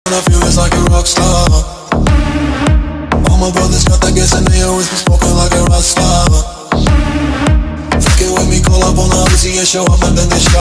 I feel it's like a rock star. All my brothers got that gas and they always been smoking like a rock star. Fuck it with me, call up on the Uzi and show up and then they shot.